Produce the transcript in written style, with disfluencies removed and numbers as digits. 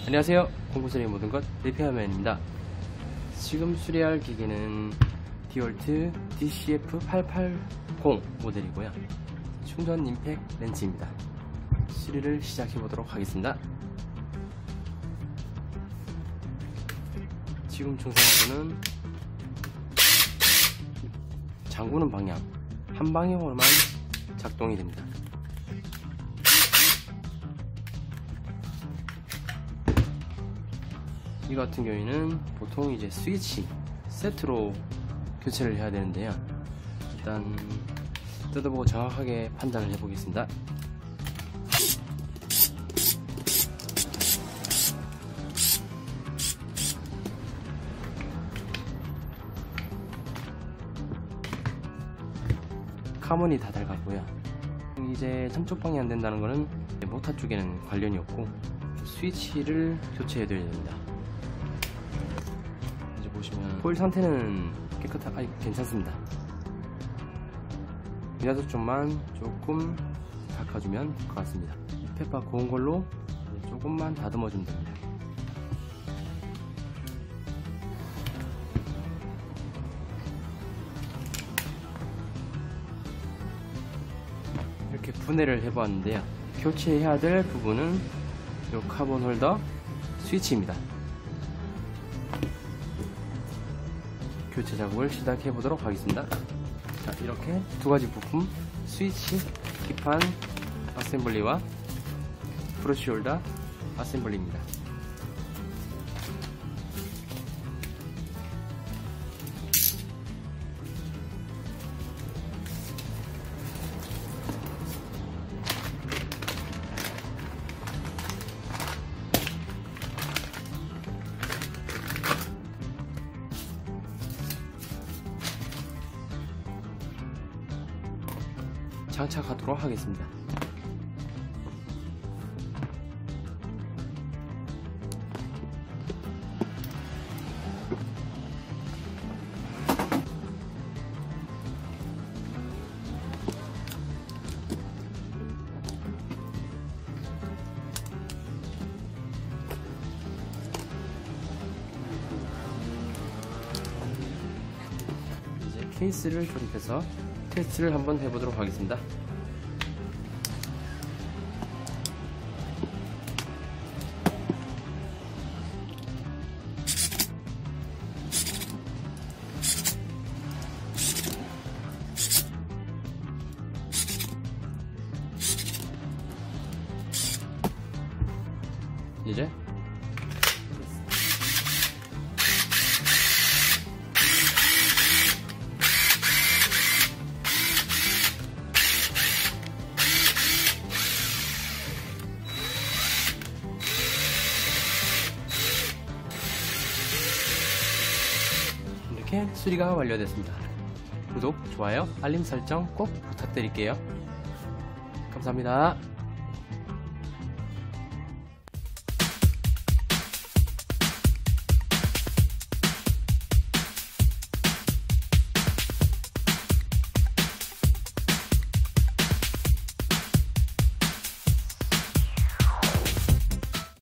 안녕하세요. 공구수리의 모든 것 리페어맨입니다. 지금 수리할 기계는 디월트 DCF880 모델이고요. 충전 임팩 렌치입니다. 수리를 시작해 보도록 하겠습니다. 지금 증상으로는 잠그는 방향 한 방향으로만 작동이 됩니다. 이 같은 경우에는 보통 이제 스위치 세트로 교체를 해야 되는데요. 일단 뜯어보고 정확하게 판단을 해보겠습니다. 카문이 다 달갔고요. 이제 한쪽 방이 안 된다는 거는 모터 쪽에는 관련이 없고 스위치를 교체해 드려야 됩니다. 이제 보시면 코일 상태는 깨끗하게 괜찮습니다. 미라도 쪽만 조금 닦아주면 될 것 같습니다. 페파 고운 걸로 조금만 다듬어 주면 됩니다. 이렇게 분해를 해보았는데요. 교체해야 될 부분은 이 카본 홀더 스위치입니다. 교체 작업을 시작해 보도록 하겠습니다. 자, 이렇게 두 가지 부품, 스위치 기판 어셈블리와 브러쉬 홀더 어셈블리입니다. 장착하도록 하겠습니다. 이제 케이스를 조립해서 테스트를 한번 해보도록 하겠습니다. 이제 이렇게 수리가 완료됐습니다. 구독, 좋아요, 알림 설정 꼭 부탁드릴게요. 감사합니다.